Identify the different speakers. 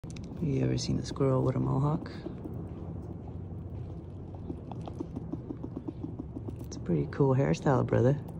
Speaker 1: You ever seen a squirrel with a mohawk? It's a pretty cool hairstyle, brother.